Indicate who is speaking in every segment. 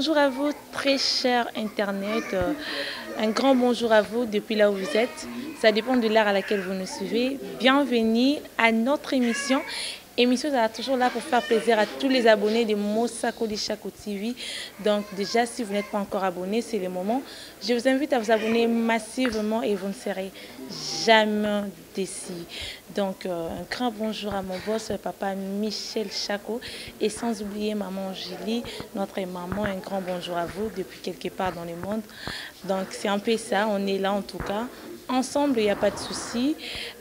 Speaker 1: Bonjour à vous, très cher Internet. Un grand bonjour à vous depuis là où vous êtes. Ça dépend de l'heure à laquelle vous nous suivez. Bienvenue à notre émission. Émission sera toujours là pour faire plaisir à tous les abonnés de Mosakoli Chako TV. Donc déjà, si vous n'êtes pas encore abonné, c'est le moment. Je vous invite à vous abonner massivement et vous ne serez jamais déçus. Donc un grand bonjour à mon boss, papa Michel Chako. Et sans oublier maman Julie, notre maman, un grand bonjour à vous depuis quelque part dans le monde. Donc c'est un peu ça, on est là en tout cas. Ensemble, il n'y a pas de souci.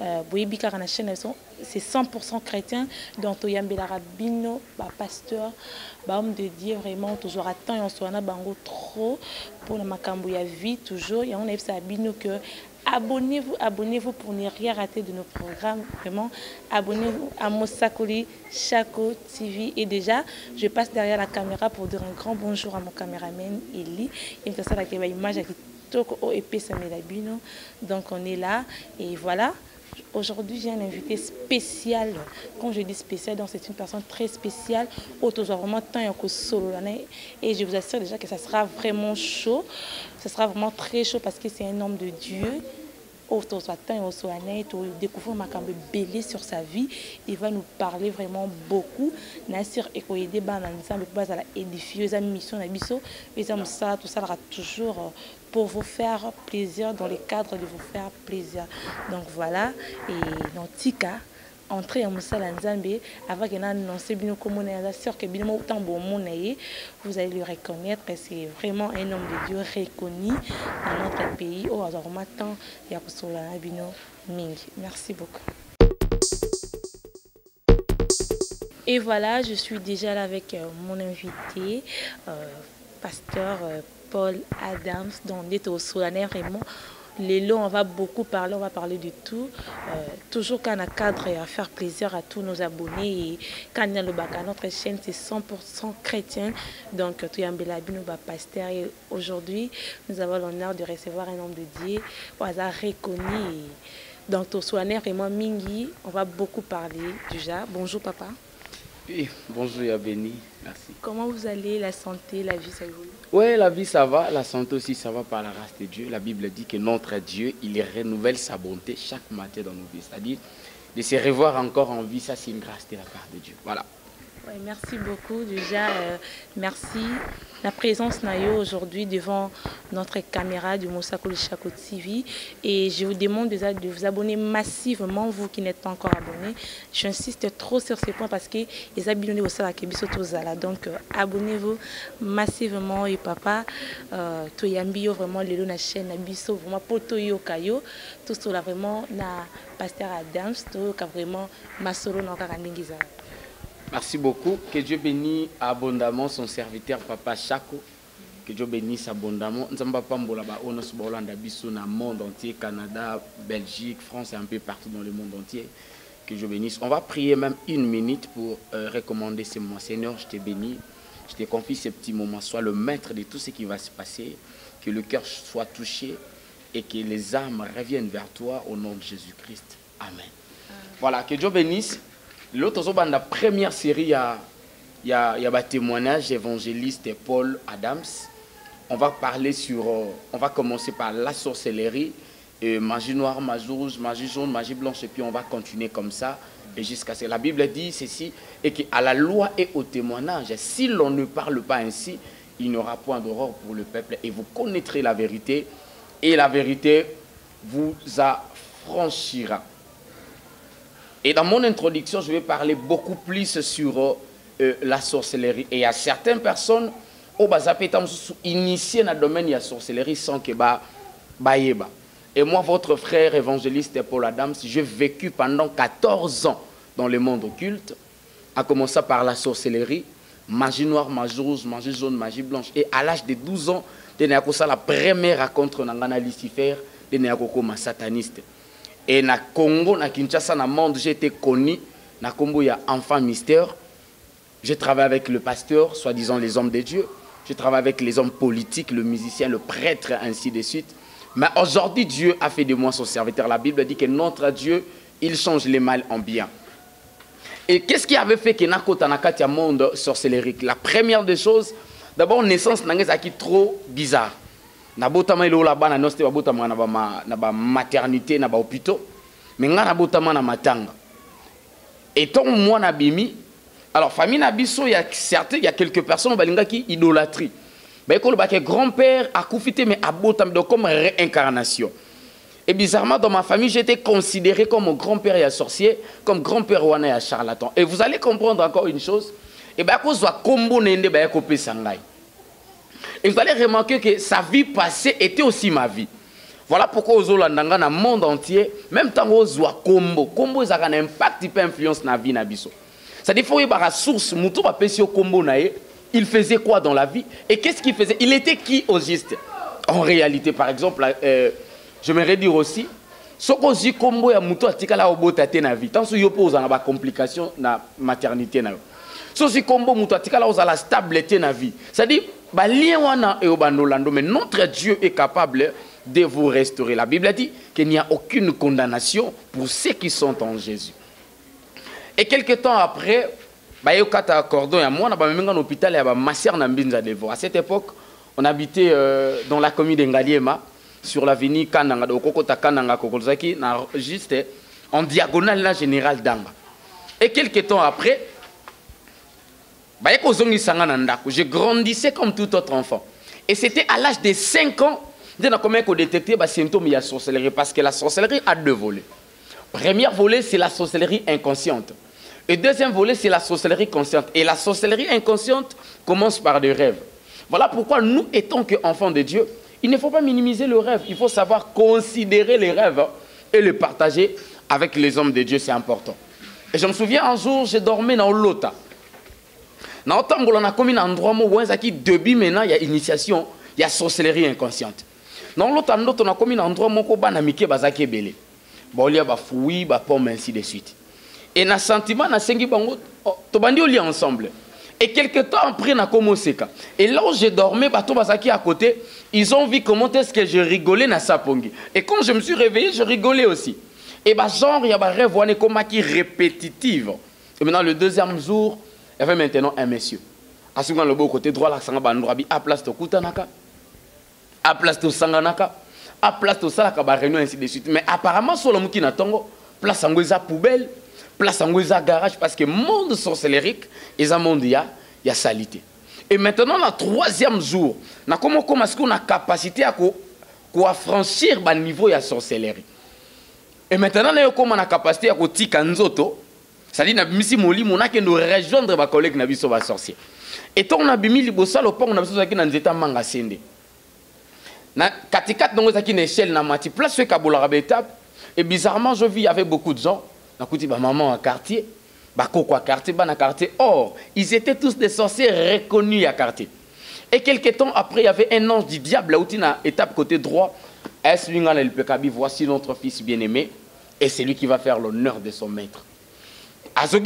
Speaker 1: C'est 100% chrétien. Donc, il y a un rabbino, un pasteur, un homme de Dieu, vraiment, toujours à temps, et on soit trop pour la macambo, il y a vie, toujours. Et on a ça que abonnez-vous pour ne rien rater de nos programmes. Vraiment, abonnez-vous à Mosakoli Chako TV. Et déjà, je passe derrière la caméra pour dire un grand bonjour à mon caméraman, Eli. Il me fait ça, la image donc on est là et voilà. Aujourd'hui j'ai un invité spécial. Quand je dis spécial, donc c'est une personne très spéciale. Vraiment et je vous assure déjà que ça sera vraiment chaud. Ça sera vraiment très chaud parce que c'est un homme de Dieu. Découvrir ma belé sur sa vie. Il va nous parler vraiment beaucoup. Nassir et aider à édifier les mission tout ça sera toujours pour vous faire plaisir, dans le cadre de vous faire plaisir. Donc voilà, et dans Tika, entrer en Moussala Nzambe, avant qu'il annonce bien comme on est sûr que bien autant bon vous allez le reconnaître, c'est vraiment un homme de Dieu reconnu dans notre pays. Oh, alors maintenant, il y a Mingi. Merci beaucoup. Et voilà, je suis déjà là avec mon invité, pasteur Paul Adams, dont on est au Solanais vraiment. Les lots, on va beaucoup parler, on va parler de tout. Toujours quand on a cadre à faire plaisir à tous nos abonnés. Et quand on a le bac, notre chaîne, c'est 100% chrétien. Donc, tout Yambela Binouba pasteur. Et aujourd'hui, nous avons l'honneur de recevoir un homme de Dieu, au hasard reconnu. Donc, au Solanais vraiment Mingi, on va beaucoup parler déjà. Bonjour, papa.
Speaker 2: Oui, bonjour Yabeni, merci.
Speaker 1: Comment vous allez, la santé, la vie, ça évolue?
Speaker 2: Oui, la vie ça va, la santé aussi ça va par la grâce de Dieu. La Bible dit que notre Dieu, il renouvelle sa bonté chaque matin dans nos vies. C'est-à-dire de se revoir encore en vie, ça c'est une grâce de la part de Dieu. Voilà.
Speaker 1: Ouais, merci beaucoup déjà, merci. La présence Nayo aujourd'hui devant notre caméra du Mosakoli Chako TV. Et je vous demande déjà de vous abonner massivement, vous qui n'êtes pas encore abonnés. J'insiste trop sur ce point parce que les abonnés au Sala Kebiso Tozala. Donc abonnez-vous massivement et papa. Toyambio vraiment le na chaîne Nabiso vraiment Potoyo Kayo. Tout cela vraiment na pasteur Adams. Tout vraiment Masoro Nakarangingiza.
Speaker 2: Merci beaucoup. Que Dieu bénisse abondamment son serviteur Papa Chako. Que Dieu bénisse abondamment. Nous sommes pas dans le monde entier, Canada, Belgique, France et un peu partout dans le monde entier. Que Dieu bénisse. On va prier même une minute pour recommander ces moments. Seigneur, je te bénis. Je te confie ces petits moments. Sois le maître de tout ce qui va se passer. Que le cœur soit touché et que les âmes reviennent vers toi au nom de Jésus-Christ. Amen. Voilà, que Dieu bénisse. L'autre, dans la première série, il y a un témoignage évangéliste Paul Adams. On va parler sur, on va commencer par la sorcellerie, magie noire, magie rouge, magie jaune, magie blanche, et puis on va continuer comme ça, et jusqu'à ce que la Bible dit ceci, et qu'à la loi et au témoignage, si l'on ne parle pas ainsi, il n'y aura point d'aurore pour le peuple, et vous connaîtrez la vérité, et la vérité vous affranchira. Et dans mon introduction, je vais parler beaucoup plus sur la sorcellerie. Et il y a certaines personnes qui sont initiées dans le domaine de la sorcellerie sans que baïeba. Et moi, votre frère évangéliste Paul Adams, j'ai vécu pendant 14 ans dans le monde occulte, à commencer par la sorcellerie, magie noire, magie rouge, magie jaune, magie blanche. Et à l'âge de 12 ans, j'ai eu la première rencontre avec Lucifer, j'ai eu un sataniste. Et na Congo, na Kinshasa, na monde, j'ai été connu. Na Congo, il y a enfant mystère. Je travaille avec le pasteur, soi-disant les hommes de Dieu. Je travaille avec les hommes politiques, le musicien, le prêtre, ainsi de suite. Mais aujourd'hui, Dieu a fait de moi son serviteur. La Bible dit que notre Dieu, il change les mal en bien. Et qu'est-ce qui avait fait que Nakota Nakati a monde sorcellerie? La première des choses, D'abord, naissance n'a pas trop bizarre. Nabotama ilo la bana noste babotama na ba maternité na ba hôpital. Mais nga nabotama na matanga. Et tant moi na bimi, alors famille na biso, il y a quelques personnes balinga qui idolâtrie. Ben école ba que grand-père a coufité mais abotama donc comme réincarnation. Et bizarrement dans ma famille, j'étais considéré comme grand-père et sorcier, comme grand-père ouana et charlatan. Et vous allez comprendre encore une chose, et ben à cause de combo nende ba kopé sangai. Et vous allez remarquer que sa vie passée était aussi ma vie. Voilà pourquoi aux Olandanga dans le monde entier, même tant aux Zoa Combo, Combo ils ont un impact, il peut influencer dans la vie nabiso. C'est-à-dire qu'il faut y avoir la source, Moutou va pécher au Combo nae, il faisait quoi dans la vie et qu'est-ce qu'il faisait? Il était qui au juste? En réalité, par exemple, j'aimerais dire aussi, ce qu'on dit Combo ya Moutou a tika la obotate na vie. Tant que vous pose en complication na maternité na. Ce qui Combo Moutou a tika la la stabilité na vie. C'est-à-dire mais notre Dieu est capable de vous restaurer. La Bible dit qu'il n'y a aucune condamnation pour ceux qui sont en Jésus. Et quelques temps après, à cette époque, on habitait dans la commune d'Engaliema, sur l'avenue Kananga, juste en diagonale la générale Danga. Et quelques temps après, je grandissais comme tout autre enfant. Et c'était à l'âge de 5 ans que j'ai détecté les symptômes de la sorcellerie. Parce que la sorcellerie a deux volets. Premier volet, c'est la sorcellerie inconsciente. Et deuxième volet, c'est la sorcellerie consciente. Et la sorcellerie inconsciente commence par des rêves. Voilà pourquoi nous, étant qu'enfants de Dieu, il ne faut pas minimiser le rêve. Il faut savoir considérer les rêves et les partager avec les hommes de Dieu. C'est important. Et je me souviens un jour, j'ai dormi dans l'Ota. Dans l'Ota, on a commis un endroit où depuis maintenant, il y a initiation, il y a sorcellerie inconsciente. Dans l'Ota, on a commis un endroit où on a mis bazaki belé. Bon, il y a des fouilles, des pommes, ainsi de suite. Et dans le sentiment, on a sengi bango, tobandi au lit ensemble. Et quelques temps après, on a commencé. Et là où j'ai dormi, bato bazaki à côté, ils ont vu comment est-ce que je rigolais dans Sapongi. Et quand je me suis réveillé, je rigolais aussi. Et bah genre, il y a des rêves comme qui répétitive. Et maintenant, le deuxième jour, il y avait maintenant un monsieur. À ce moment, le beau côté droit, là, à place de Kutanaka, à place de Sanganaka, à place de Salaka, réunion, ainsi de suite. Mais apparemment, sur le Moukina Tongo, place en poubelle, place en garage, parce que le monde sorcellerique, et un monde, il y a salité. Et maintenant, le troisième jour, comment est-ce qu'on a capacité à franchir le niveau de la sorcellerie. Et maintenant, on a capacité à tikanzoto. C'est-à-dire que nous avons rejoindre ma collègue qui sorcier. Et quand on a mis le bossal au pont, on a besoin de nous états mangasende. Na katikat donc ça qui une échelle na mati place que kabola étape et bizarrement je vis avec beaucoup de gens. Na kuti ba maman à quartier, ba kokwa quartier, ba na quartier. Or, ils étaient tous des sorciers reconnus à quartier. Et quelques temps après, il y avait un ange du diable là où tu na étape côté droit. Voici notre fils bien-aimé et c'est lui qui va faire l'honneur de son maître. Il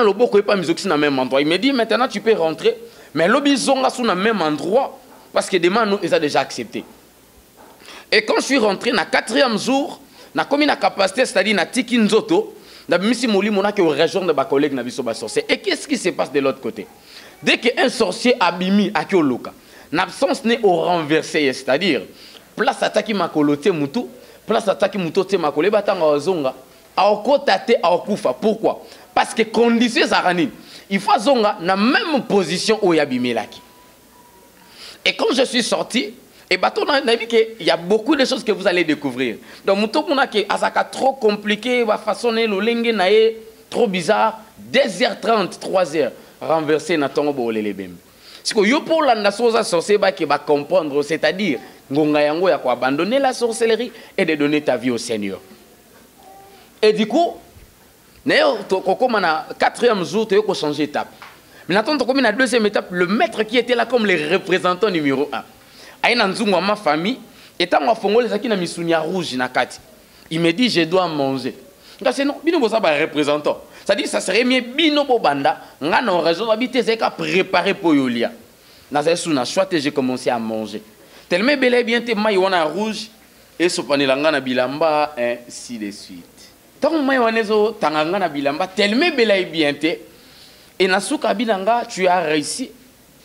Speaker 2: me dit maintenant tu peux rentrer, mais l'objet sont dans le même endroit parce que demain nous ils ont déjà accepté. Et quand je suis rentré, na 4e jour, na comme une capacité, c'est-à-dire na tiki nzoto, na bimisi moli mona que région de ma collègue na biso ba sorcier. Et qu'est-ce qui se passe de l'autre côté? Dès qu'un sorcier abimi a kioloka, n'absence n'est au renversé, c'est-à-dire place attaque ma coloté mutu, place attaque mutu te ma collègue batanga ozonga, aokotate aokufa. Pourquoi? Parce que conditions zarani, il faut zonga na même position où yabimi laki. Et quand je suis sorti, et bateau on a dit qu'il y a beaucoup de choses que vous allez découvrir. Donc muto kuna ke azaka trop compliqué, va façonner le lenge nae trop bizarre, 2h30, 3h renversé na tongo bolele bem. C'est que yo pour la nation sorcier ba qui va comprendre, c'est-à-dire ngonga yango ya ko abandonner la sorcellerie et de donner ta vie au Seigneur. Et du coup, comme na 4e jour, tu as changé d'étape. Mais maintenant, comme na 2e étape, le maître qui était là comme le représentant numéro 1. Aïna nzungu ma famille, étant en Fongo les akina misunia rouge na kati. Il me dit je dois manger. C'est non, bino bosa ba représentant. Ça dit ça serait mieux bino bobanda, nga na raison habiter c'est qu'à préparer pour yolia. Na ça sous na choix j'ai commencé à manger. Tellement bel et bien te mai wana rouge et sopanelanga na bilamba ainsi de suite. Tant mai wanezo tanganga na bilamba tellement bel et bien te et na souka bilanga tu as réussi.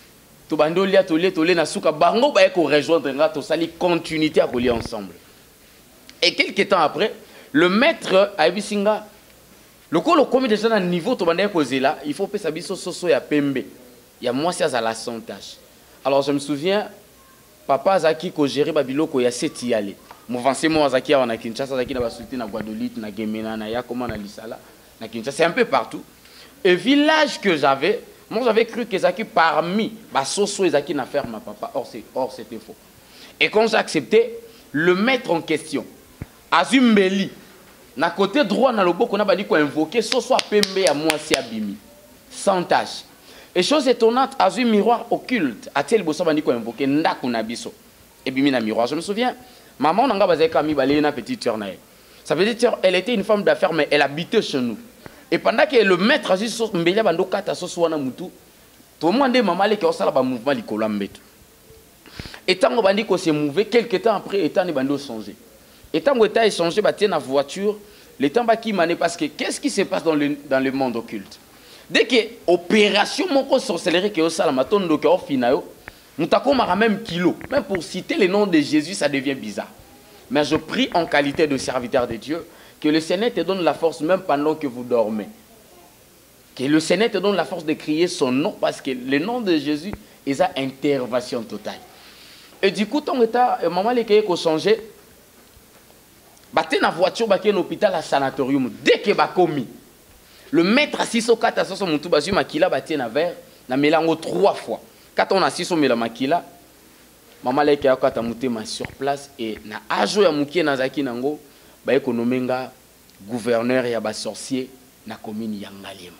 Speaker 2: to bandolia tolé na suka bango ba ko rejoindre nga to sali continuité à coller ensemble. Et quelques temps après, le maître a bisinga le commis déjà à niveau to bandé kozela, il faut pesa biso soso ya pembe. Il y a moi c'est à la santage. Alors je me souviens papa Zaki ko gérer babiloko ya seti yale. Mouvance moi Zaki na Kinshasa Zaki na basulti na Guadeloupe na Gemena na Yakoma na Lisala na Kinshasa, c'est un peu partout. Et village que j'avais, moi j'avais cru que Zaki parmi basoso Zaki na faire ma papa, or c'était faux. Et quand j'ai accepté, le maître en question Azumbeli na côté droit na loboko na badi ko invoquer soso pembe ya moi si abimi sans tâche. Et chose étonnante, à un miroir occulte, a-t-il besoin de invoquer ndako na biso. Et bimi na miroir, je me souviens, maman n'a pas kami balé na petite sœur na. Ça veut dire elle était une femme d'affaires mais elle habitait chez nous. Et pendant que le maître a dit mbeli bando kata so wana mutu, tout le monde maman le ki osala ba mouvement likolo mbeto. Et tant bandi ko se mouver quelque temps après étant bando changer. Et tant que état échangé ba tie na voiture, le temps ba ki mané parce que qu'est-ce qui se passe dans le monde occulte? Dès que opération moko sorcellerie que au salamatondo que au final mutakoma même kilo, même pour citer le nom de Jésus ça devient bizarre. Mais je prie en qualité de serviteur de Dieu que le Seigneur te donne la force même pendant que vous dormez. Que le Seigneur te donne la force de crier son nom parce que le nom de Jésus est à intervention totale. Et du coup ton état maman les qui ko changer baté na voiture baké na hôpital à sanatorium dès que ba commis le maître assis au 4 à 60 mon tout basu makila batie na verre na melango 3 fois. Quand on assis au mela makila maman leke ya kata mutema sur place et na ajo ya mukie na zaki nango ba ekonomenga gouverneur ya ba sorcier na commune ya Ngalema.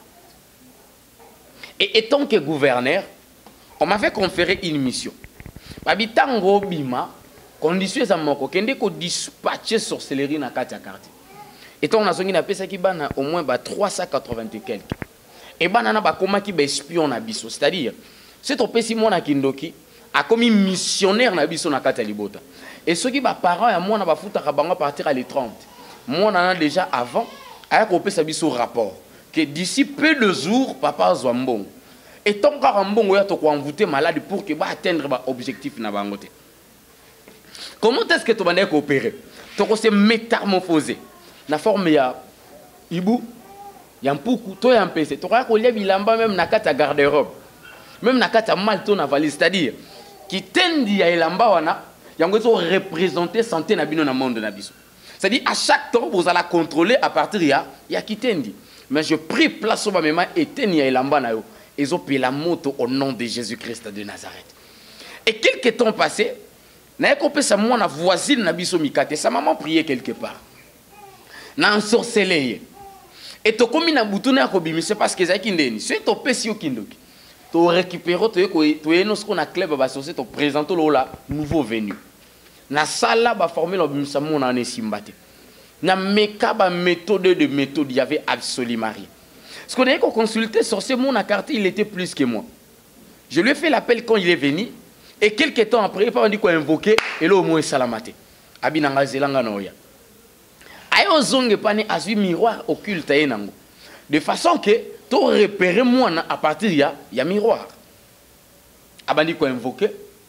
Speaker 2: Et étant que gouverneur, on m'avait conféré une mission. Babitango bima condition za moko kende ko dispatcher sorcellerie na kati ya quartier. Et on a zongi na pesa ki bana au moins 380 et quelques. Et bana na ba koma ki ba espion na biso, c'est-à-dire c'est ton pesi mona kindoki a commis missionnaire na biso na kata libota. Et ceux qui ba parents ya mona ba futa ka bango partir à les 30. Moi on a déjà avant a ko pesa biso rapport que d'ici peu de jours papa Zwambon. Et ton carambon ya to ko envoûter malade pour que ba atteindre ba objectif na bangote. Comment est-ce que tu vas coopérer? Tu vas se métamorphoser. Na forme ya ibu ya mpuku to ya mpese to ka kolia bilamba même na kata garde-robe même na kata malto na valise, c'est-à-dire qui tendi ya elamba wana yango to représenter santé na bino na monde na biso, c'est-à-dire à chaque temps vous allez contrôler à partir ya kitendi. Mais je prie place au bamema eteni ya elamba na yo ezo pela moto au nom de Jésus-Christ de Nazareth. Et quelques temps passé na ekopesa mwana voisine na biso mikate sa maman priait quelque part na ensorcelé et to komi na butuna ya kobimise parce que ezaki ndeni c'est to pesi yo kindoki to récupérer to eno ce qu'on a club ba sorcier to présenter lola nouveau venu na sala ba former lo bimisa mona na simbate na meka ba méthode il y avait absolument rien. Ce qu'on a consulté sorcier mon carte il était plus que moi. Je lui ai fait l'appel quand il est venu et quelques temps après il m'a dit quoi invoquer et là au moins salamate abinanga zelanga noya. Ayo zonge pani azu miroir occulte enango de façon que tu repérer moi à partir ya miroir abandi ko invoquer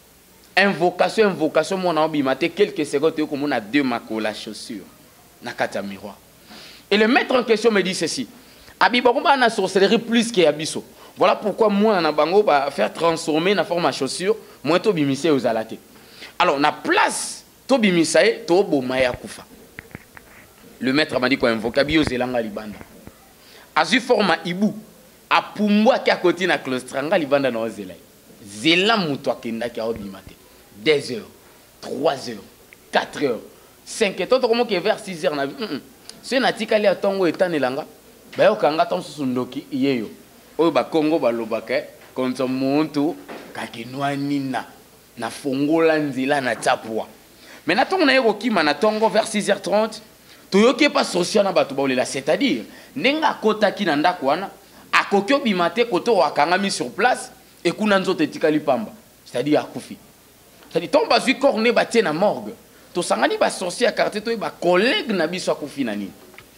Speaker 2: invocation moi na bimate quelques secondes comme on a deux mako la chaussure na kata miroir. Et le maître en question me dit ceci abi bakoma na sorcellerie plus que abiso, voilà pourquoi moi na bango ba faire transformer na forme à chaussure moi to bimise aux alate. Alors na place to bimisae to bomaya kufa. Le maître m'a dit quoi invoquer bio zelanga libanda. Azu forma ibu a pumbwa ki a côté na clostranga libanda na zelai. Zela muto akenda ki a obimate. 2 heures, 3 heures, 4 heures, 5 heures. Toto comment que vers 6 heures na c'est na tikali atongo etanelanga. Ba yo kanga ton sundoki yeyo. Oyo ba Kongo ba lobaka konto muntu kakinwa nina na fongola nzila na tapwa. Mais na tongo na yeko kima na tongo vers 6h30. Toyoke pas social na batu baolela, c'est-à-dire nenga kota ki na ndako wana akokyo bimate koto wakangami sur place et kuna nzote tikali pamba, c'est-à-dire akufi. C'est-à-dire ton bazui corné batie na morgue. To sangani ba sorcier à quartier to ba collègue na biso akufi nani.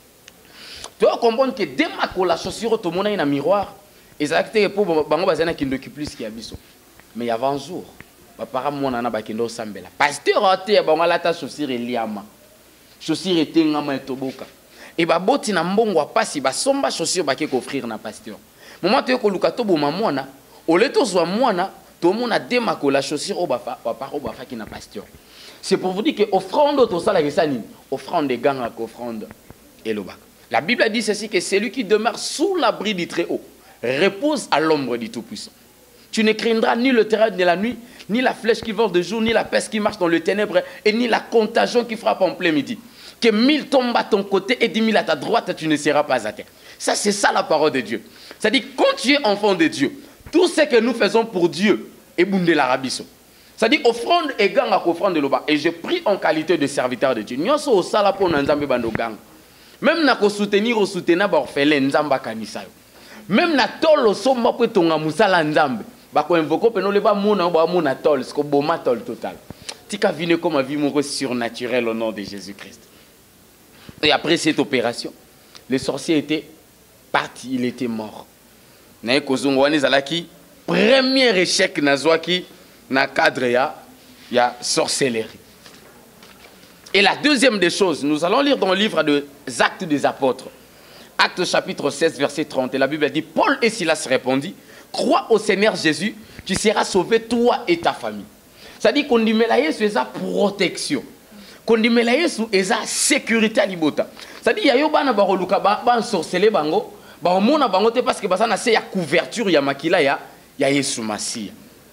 Speaker 2: Tu vas comprendre que dès ma la chaussure to mona na miroir, exacté pour bango bazana kindoki plus ki abiso. Mais il y avait un jour, papa mon nana bakendo sambela. Pasteur ate ba ngala ta chaussure eliama. Chaussure était ngama etoboka. Et ba boti na mbongo pasi ba somba chaussure ba ke offrir na pasteur. Moment te ko luka to boma mwana, oleto zwa mwana, to mona demako la chaussure au bafa ki na pasteur. C'est pour vous dire que offrande to sala kesani, offrande ganga ko offrande eloba. La Bible dit ceci que celui qui demeure sous l'abri du Très-Haut repose à l'ombre du Tout-Puissant. Tu ne craindras ni le terrain de la nuit, ni la flèche qui vole de jour, ni la peste qui marche dans le ténèbre, et ni la contagion qui frappe en plein midi. Que 1000 tombent à ton côté et 10 000 à ta droite, tu ne seras pas à terre. Ça, c'est ça la parole de Dieu. C'est-à-dire, quand tu es enfant de Dieu, tout ce que nous faisons pour Dieu est boundé l'arabiso. C'est-à-dire, offrande et gang à offrande de l'oba. Et je prie en qualité de serviteur de Dieu. Nous sommes au salapo nanzambe bando gang. Même na ko soutenir au soutenir ba orphelin nzamba kanisa. Même na tolo somba po tonga musala nzambe. Ba ko invoco peno le ba mona tol, ce ko boma tol total. Tika vine comme un vie mon surnaturel au nom de Jésus-Christ. Et après cette opération, le sorcier était parti, il était mort. Na kozongo wane zalaki premier échec nazwaki na cadre ya sorcellerie. Et la deuxième des choses, nous allons lire dans le livre des Actes des Apôtres. Actes chapitre 16, verset 30. Et la Bible dit, Paul et Silas répondit, crois au Seigneur Jésus, tu seras sauvé toi et ta famille. C'est-à-dire qu'on dit, mais là, c'est sa protection. Qu'on dit, mais là, c'est sa sécurité à l'ibota. C'est-à-dire, il y a eu un sorcelé bango, mona bango te parce que ça c'est la couverture ya makila ya Yesu Masia.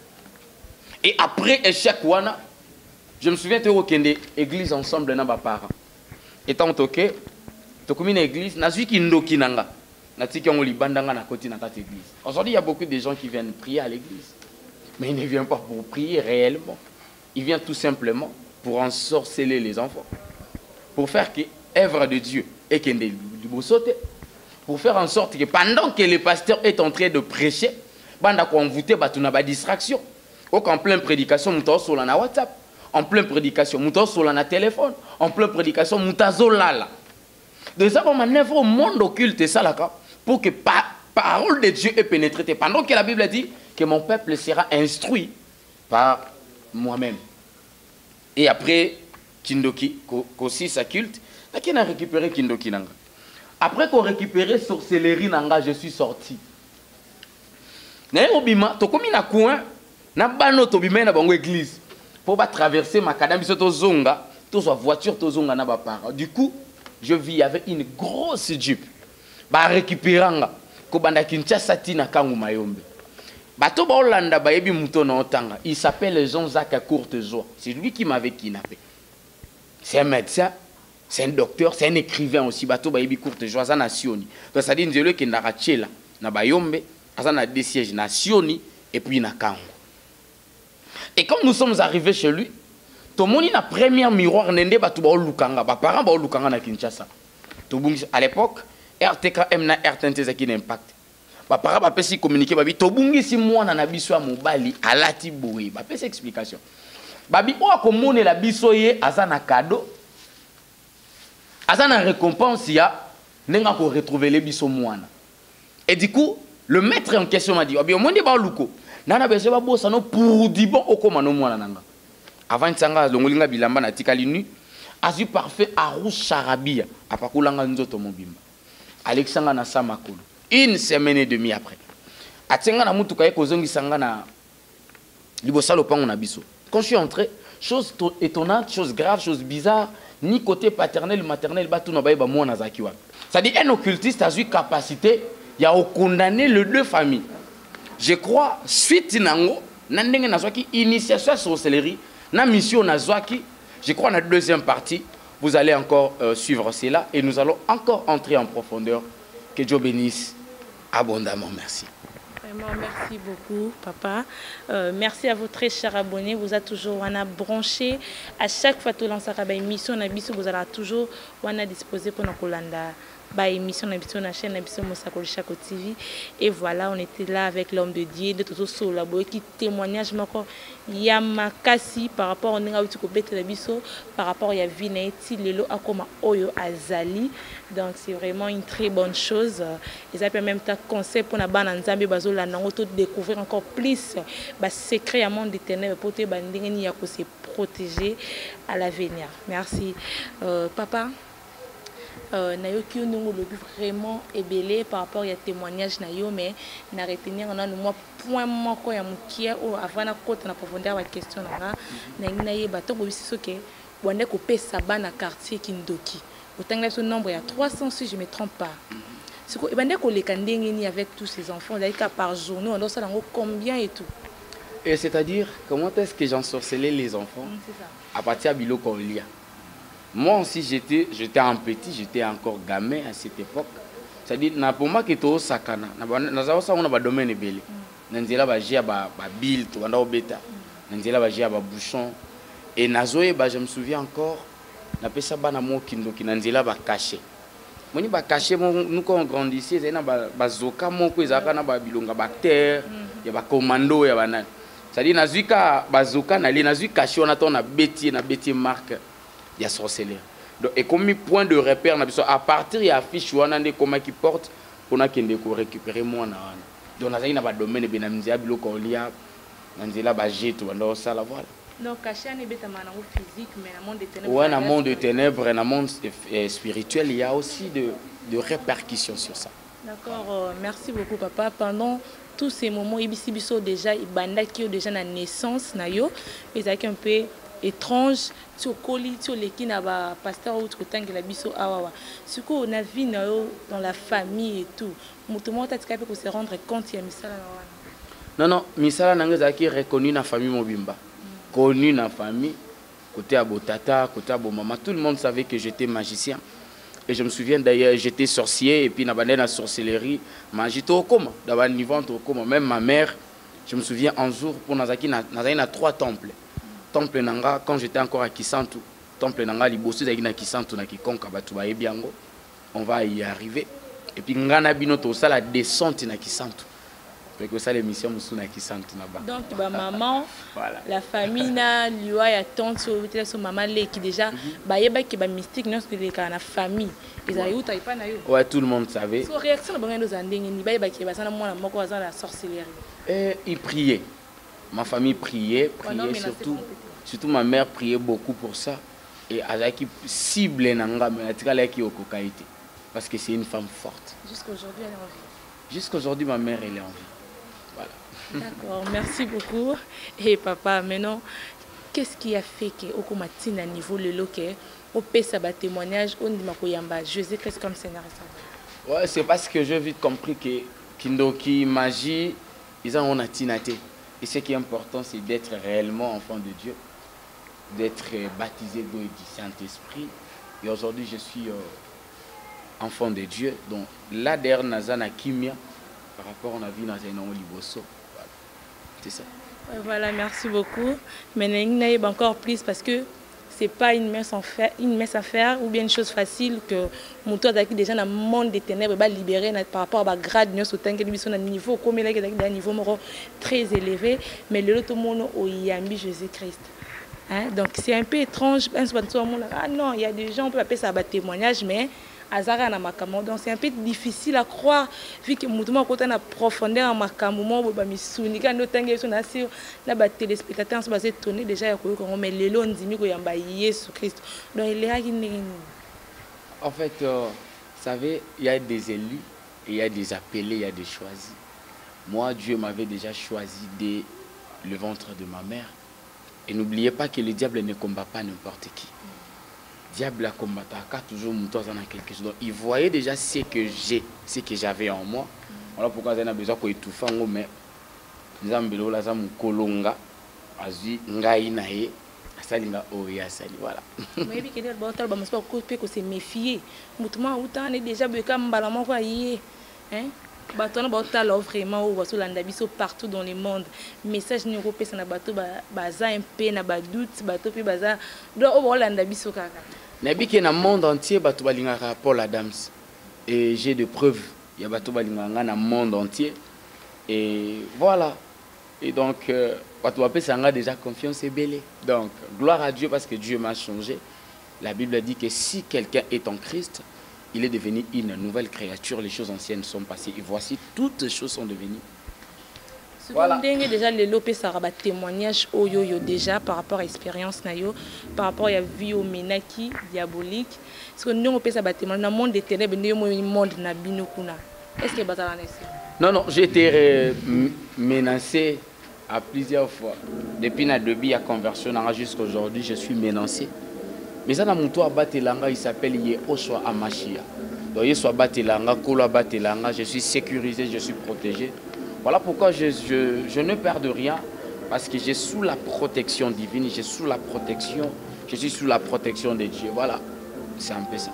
Speaker 2: Et après échec wana, je me souviens de kende église ensemble na ba parents. Étant toqué, to comme une église, na zui ki ndoki nanga. Na tiki on libandanga na koti na cette église. Aujourd'hui, il y a beaucoup de gens qui viennent prier à l'église. Mais ils ne viennent pas pour prier réellement. Ils viennent tout simplement pour ensorceler les enfants. Pour faire que l'œuvre de Dieu et kende du bosote. Pour faire en sorte que pendant que le pasteur est en train de prêcher, banda ko envoûter batuna ba distraction. En pleine prédication, muto sur la WhatsApp. En pleine prédication, muto sur la téléphone. En pleine prédication, mutazo lala. De ça, on manœuvre au monde occulte ça là pour que parole de Dieu est pénétrée. Pendant que la Bible dit que mon peuple sera instruit par moi-même. Et après Kindoki, qu'aussi sa culte, qui a récupéré Kindoki nanga. Après qu'on récupère sorcellerie nanga, je suis sorti. Naobima, to komi na coin, na bano to bima na bango église. Pour pas traverser ma kadam biso to zonga, to so voiture to zonga na ba para. Du coup, je vis avec une grosse jeep. Ba récupéranga ko banda Kinshasa tina kangu mayombe. Bato ba Hollanda ba yebi muto na otanga. Il s'appelle Jean-Jacques Courtejoie. C'est lui qui m'avait kidnappé. C'est un médecin. C'est un docteur, c'est un écrivain aussi. Bato bayebi Courtejoie za nationi. Donc ça dit nzelo ke ndakachela na bayombe, asa na des sièges nationi et puis na kango. Et quand nous sommes arrivés chez lui, tout le monde a premier miroir nende bato ba olukanga, ba parents ba olukanga na Kinshasa. À l'époque, RTKM na RTNT zaki n'impact. Ba parents ba pesi communiquer babi to bungi si mwana na biso ya mobali alati boui. Ba pesi explication. Babi o akomone la biso ye asa na cadeau. Asa na récompense ya nenga ko retrouver les biso mwana. Et du coup, le maître en question m'a dit "Obi omondi ba luko. Nana bese ba bosa no pour di bon okoma no mwana nanga." Avant tsanga longolinga bilamba na tikali nu, azu parfait arou charabia apakulanga nzoto mobimba. Alexandre na samakolo. Une semaine et demie après. Atenga na mutuka eko zongi sanga na libosa lopango na biso. Quand je suis entré, chose étonnante, chose grave, chose bizarre, ni côté paternel maternel batu na baye ba mwana zakiwa. Ça dit un occultiste a eu capacité ya condamner les deux familles. Je crois suite nango nandenge nazwaki initiation à sorcellerie na mission nazwaki. Je crois dans la deuxième partie, vous allez encore suivre cela et nous allons encore entrer en profondeur. Que Dieu bénisse abondamment. Merci.
Speaker 1: Vraiment, merci beaucoup, papa. Merci à vous, très chers abonnés. Vous êtes toujours branché. À chaque fois que vous lancez une émission, vous allez toujours disposer pour nous. bah émission sur la chaîne Mosakoli Chako TV. Et voilà, on était là avec l'homme de Dieu, de tout ça, qui témoignage Yamakasi par rapport au par rapport à Vinetti, Lelo Akoma Oyo Azali. Donc c'est vraiment une très bonne chose. Et ça permet même un concept pour la bande Nzambe Bazola Nangoto découvrir encore plus bah secret à monde des ténèbres pour te bandingeni se protéger à l'avenir. Merci papa. Nayoki nous le vraiment ébélé par rapport à témoignage nayo mais na retenir on a le point moko ya mukia ou avant na côté na profondeur la question na naye bato bobiso ke bonne ko pesa bana quartier Kindoki autant ce nombre il y a 300 si je me trompe pas. C'est quoi bande ko leka ndengeni avec tous ces enfants d'ailleurs par journée on doit ça combien et tout.
Speaker 2: Et c'est-à-dire comment est-ce que j'ensorcelais les enfants à partir de Biloko Olia. Moi aussi, j'étais un petit, j'étais encore gamin à cette époque. C'est-à-dire, pour moi, qui au sakana, on a un domaine belé. Nanzela ba jia ba bil, tu vas bêta. Nanzela ba jia ba bouchon. Et nazoé, je me souviens encore, na pesa ba na mo kindo ki nanzela ba caché. Moni ba caché, nous quand on grandissait, c'est na ba zoka mo ko ezaka na ba bilonga ba terre, ya ba commando ya banane. C'est-à-dire, nazuika ba zoka na li nazu caché, on attend na bétier marque. Il y a sorcellerie. Donc, et comme point de repère, à partir de l'affiche, on a des communs qui portent, on a qui récupérer moi. Donc, on a un domaine de la biloko olia, on a la jet, on a ça la voilà.
Speaker 1: Donc, caché un physique, mais dans le monde des ténèbres.
Speaker 2: Oui, dans le monde des ténèbres, dans le monde spirituel, il y a aussi de répercussions sur ça.
Speaker 1: D'accord, merci beaucoup, papa. Pendant tous ces moments, Ibisibiso déjà, Ibanda qui ont déjà la naissance, nayo, ils ont un peu étrange tu coli tu les qui n'a pas pasteur ou tu tangue la biso awawa ce qu'on a vu dans la famille et tout mutumo t'a capable de se rendre compte il y a misala
Speaker 2: non misala nanga qui reconnu na famille mobimba connu na famille côté abotata côté abomama tout le monde savait que j'étais magicien et je me souviens d'ailleurs j'étais sorcier et puis na bandé na sorcellerie magito au coma d'abord niveau au coma même ma mère je me souviens un jour pour nazaki na 3 temples. Temple nanga quand j'étais encore à Kisantu temple nanga liboso zaki na Kisantu na Kikonka batu ba ebiango on va y arriver et puis ngana bino to ça la descente na Kisantu parce que ça l'émission musu na Kisantu na ba
Speaker 1: donc ba maman
Speaker 2: voilà.
Speaker 1: La famille na liwa ya tante so maman le qui déjà ba yeba ki ba mystique non que les na famille ils a eu ta pas na yo
Speaker 2: ouais tout le monde savait
Speaker 1: so réaction na bango za ndenge ni ba yeba ki ba sana mwana moko za la sorcellerie
Speaker 2: et il priait ma famille priait surtout ma mère priait beaucoup pour ça et azaki cible nanga mais atikala ki okokaité parce que c'est une femme forte.
Speaker 1: Jusqu'aujourd'hui elle est en vie.
Speaker 2: Jusqu'aujourd'hui ma mère elle est en vie. Voilà.
Speaker 1: D'accord, merci beaucoup. Et papa maintenant qu'est-ce qui a fait que okomatina à niveau le loké au pesa ba témoignage on dit makoyamba Jésus-Christ comme scénariste.
Speaker 2: Ouais, c'est parce que j'ai vite compris que Kindoki magie ils en ont atinaté. Et ce qui est important, c'est d'être réellement enfant de Dieu, d'être baptisé d'eau et du Saint-Esprit. Et aujourd'hui, je suis enfant de Dieu. Donc là, derrière Nazana Kimia, par rapport à la vie Nazana Liboso. Voilà. C'est ça.
Speaker 1: Voilà, merci beaucoup. Mais il y a encore plus parce que c'est pas une messe à faire ou bien une chose facile que mon tour d'acquis déjà dans le monde des ténèbres va libérer par rapport à la grade nous sommes à un niveau comme il est à un niveau très élevé mais le tout monde au Yambi Jésus-Christ hein? Donc c'est un peu étrange ah non il y a des gens on peut appeler ça un témoignage mais Azara na makambo donc c'est un peu difficile à croire vu que mutumo côté na profondeur en makambo mo ba misuni quand no tangi so na si na ba téléspectateurs so ba se tourner déjà ya ko mais lelo ndimi ko yamba Yesu Christ donc il est à
Speaker 2: en fait vous savez il y a des élus et il y a des appelés il y a des choisis. Moi Dieu m'avait déjà choisi dès le ventre de ma mère et n'oubliez pas que le diable ne combat pas n'importe qui. Diable a combattu toujours quelque chose. Donc, il voyait déjà ce que j'avais en moi. Voilà pourquoi j'ai besoin qu'on étouffe mais Nzambelo la zamu kolonga azui ngai nae asalinga oya sali voilà.
Speaker 1: Mais bi kede ba tal ba mospa ko pe ko se méfier. Mutuma utane déjà be ka mbala moko aye. Hein? Bato ba tal vraiment ou baso landa biso partout dans le monde. Message ni ko pesa na bato ba za un peu na ba doute bato pe baza do o landa biso kaka.
Speaker 2: Nabi ke na monde entier bato balingaka Paul Adams. Et j'ai des preuves. Il y a bateau balinganga dans le monde entier. Et voilà. Et donc, bateau ça a déjà confiance et belé. Donc, gloire à Dieu parce que Dieu m'a changé. La Bible dit que si quelqu'un est en Christ, il est devenu une nouvelle créature. Les choses anciennes sont passées. Et voici, toutes les choses sont devenues.
Speaker 1: Voilà. Déjà, les lopes, ça a témoignage au yo déjà par rapport à l'expérience, par rapport à la vie au ménaki diabolique. Parce que nous, on peut ça témoigner dans le monde des ténèbres, nous, le monde n'a binokuna. Est-ce que c'est ça?
Speaker 2: Non, j'ai été menacé à plusieurs fois. Depuis le début de la conversion jusqu'à aujourd'hui, je suis menacé. Mais ça, dans mon toit, il s'appelle Yehoshua Amashia. Donc, Yehoshua Batelanga, Kola Batelanga, je suis sécurisé, je suis protégé. Voilà pourquoi je ne perds de rien, parce que je suis sous la protection divine, je suis sous la protection de Dieu. Voilà, c'est un peu ça.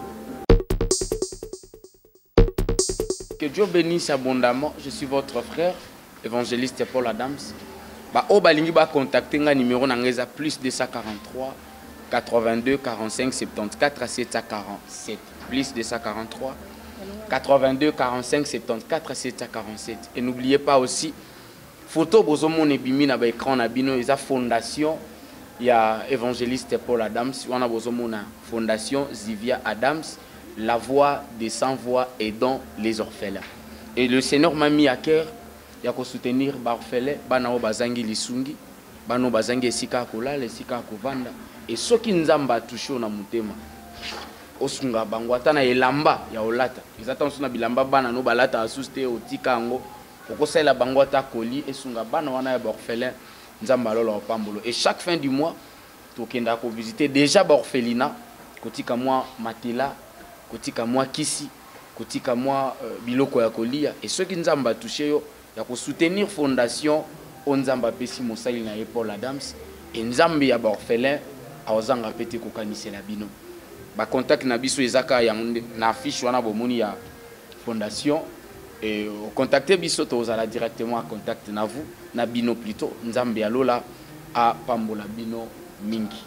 Speaker 2: Que Dieu bénisse abondamment. Je suis votre frère, évangéliste Paul Adams. Au balingi ba contacter nga numéro nangeza plus 243 82 45 74 747 plus 243 82 45 74 747. Et n'oubliez pas aussi photo bozomon ebimi na ba écran na bino eza fondation ya évangéliste Paul Adams, wana bozomona fondation Zivia Adams, la voix des sans voix aidant les orphelins. Et le Seigneur m'a mis à cœur ya ko soutenir ba orphelins bana o bazangi lisungi bano bazangi esika kolala esika kovanda et soki nzamba touché na mutema osunga bango ata na elamba ya olata ezata nsuna bilamba bana no balata asuste otika ngo okosela bango ata koli esunga bana wana ya ba orphelins nzamba lolo opambolo. Et chaque fin du mois tokenda ko visiter déjà ba orphelinat kotika moi matela kotika moi kisi kotika moi biloko ya kolia et ceux qui nzamba touché yo ya ko soutenir fondation onzamba pesi mosali na Paul Adams et nzambe ya ba orphelin awazanga pete ko kanisela bino ba contact na biso ezaka ya na affiche wana bomoni ya fondation et contacter biso tozala directement à contact na vous na bino plutôt nzambe ya lola a pambola bino mingi.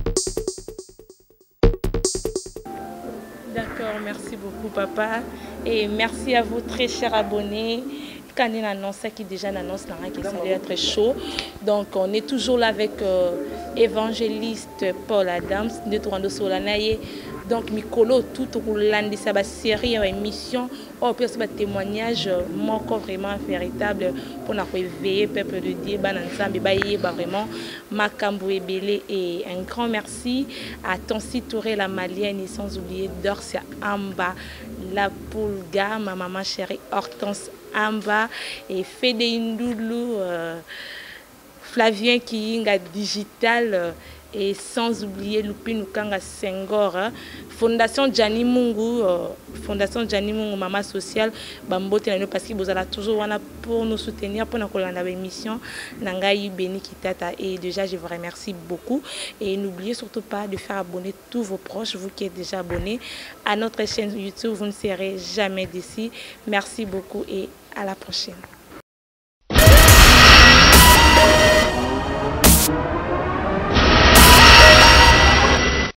Speaker 1: D'accord, merci beaucoup papa et merci à vous très chers abonnés. Quand on annonce qui déjà annonce qui ça va être chaud. Donc on est toujours là avec évangéliste Paul Adams de Toronto Solanaye. Donc Mikolo tout au long de sa série émission on peut faire témoignage mon vraiment véritable pour nous éveiller peuple de Dieu bananzambe baye vraiment makambo ebele. Et un grand merci à Tonsi Touré la malienne et sans oublier Dorcia Amba la Poulga ma maman chérie Hortense Amba et Fede Indoulou Flavien Kiinga digital et sans oublier Lupin Kanga Senghor Fondation Gianni Mungu Mama Sociale Bambote parce que vous allez toujours pour nous soutenir pour notre émission Nangai Beni Kitata. Et déjà je vous remercie beaucoup et n'oubliez surtout pas de faire abonner tous vos proches, vous qui êtes déjà abonnés à notre chaîne YouTube, vous ne serez jamais déçus. Merci beaucoup et à la prochaine.